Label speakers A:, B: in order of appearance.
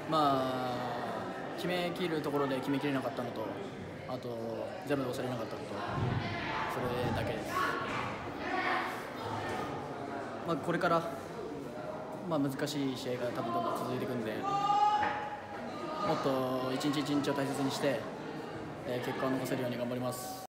A: 決めきるところで決めきれなかったのと、あとゼロで抑えれなかったこと、それだけです。これから、難しい試合が多分どんどん続いていくんで、もっと一日一日を大切にして、結果を残せるように頑張ります。